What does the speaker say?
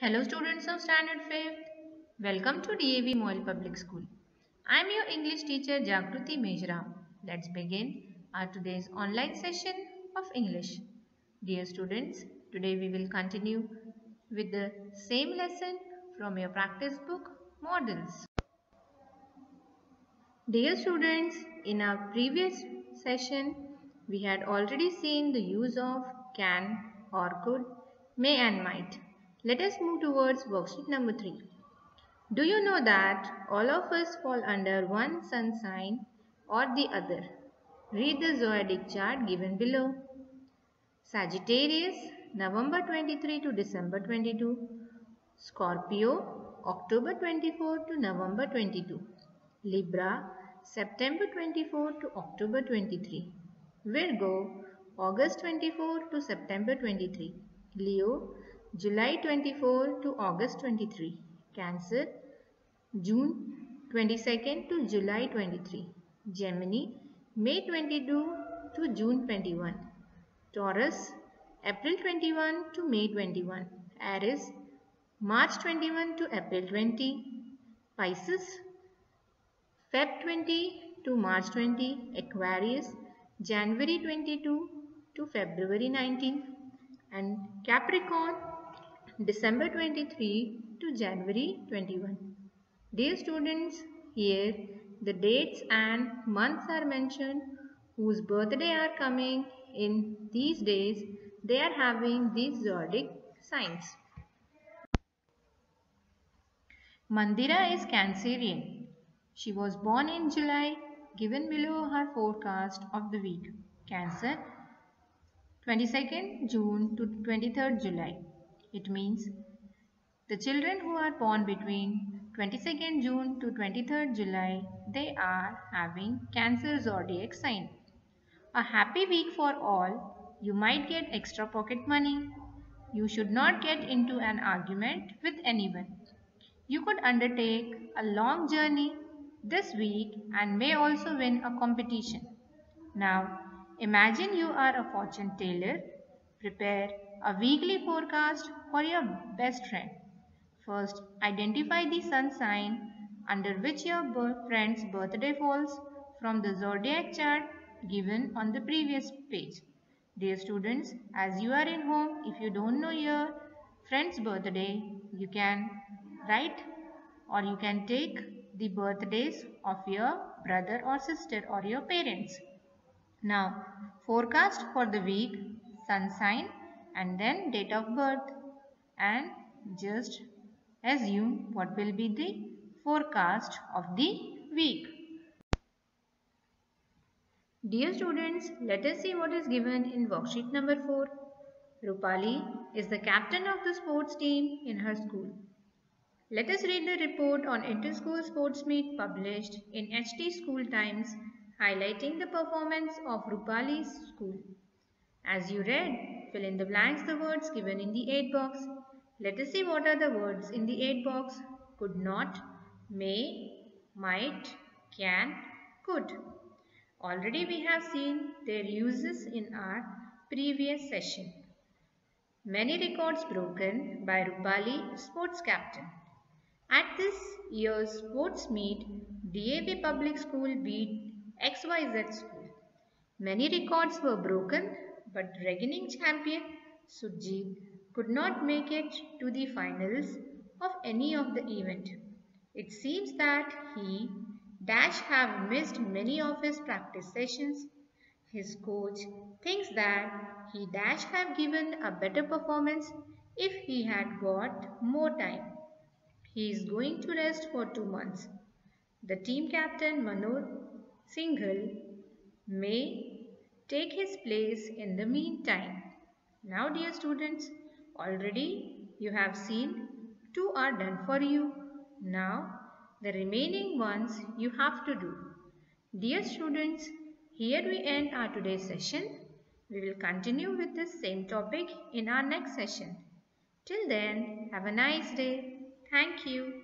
Hello students of Standard 5th. Welcome to DAV Moil Public School. I am your English teacher Jagruti Mejra. Let's begin our today's online session of English. Dear students, today we will continue with the same lesson from your practice book Models. Dear students, in our previous session we had already seen the use of can or could, may and might. Let us move towards worksheet number 3. Do you know that all of us fall under one sun sign or the other? Read the zodiac chart given below. Sagittarius, November 23 to December 22. Scorpio, October 24 to November 22. Libra, September 24 to October 23. Virgo, August 24 to September 23. Leo, July 24 to August 23. Cancer, June 22nd to July 23. Gemini, May 22 to June 21. Taurus, April 21 to May 21. Aries, March 21 to April 20. Pisces, Feb 20 to March 20. Aquarius, January 22 to February 19. And Capricorn, December 23 to January 21. Dear students, here the dates and months are mentioned whose birthday are coming in these days. They are having these zodiac signs. Mandira is Cancerian. She was born in July, given below her forecast of the week. Cancer, 22nd June to 23rd July. It means the children who are born between 22nd June to 23rd July, they are having Cancer zodiac sign. A happy week for all. You might get extra pocket money. You should not get into an argument with anyone. You could undertake a long journey this week and may also win a competition. Now, imagine you are a fortune teller. Prepare a weekly forecast for your best friend. First, identify the sun sign under which your friend's birthday falls from the zodiac chart given on the previous page. Dear students, as you are in home, if you don't know your friend's birthday, you can write or you can take the birthdays of your brother or sister or your parents. Now, forecast for the week, sun sign and then date of birth, and just assume what will be the forecast of the week. Dear students, let us see what is given in worksheet number 4. Rupali is the captain of the sports team in her school. Let us read the report on Inter-School Sports Meet published in HT School Times highlighting the performance of Rupali's school. As you read, fill in the blanks the words given in the 8 box. Let us see what are the words in the 8 box. Could not, may, might, can, could. Already we have seen their uses in our previous session. Many records broken by Rupali, sports captain. At this year's sports meet, DAV Public School beat XYZ School. Many records were broken, but reigning champion Sujit could not make it to the finals of any of the event. It seems that he dash have missed many of his practice sessions. His coach thinks that he dash have given a better performance if he had got more time. He is going to rest for 2 months. The team captain Manoj Singhal may take his place in the meantime. Now dear students, already you have seen 2 are done for you. Now the remaining ones you have to do. Dear students, here we end our today's session. We will continue with this same topic in our next session. Till then, have a nice day. Thank you.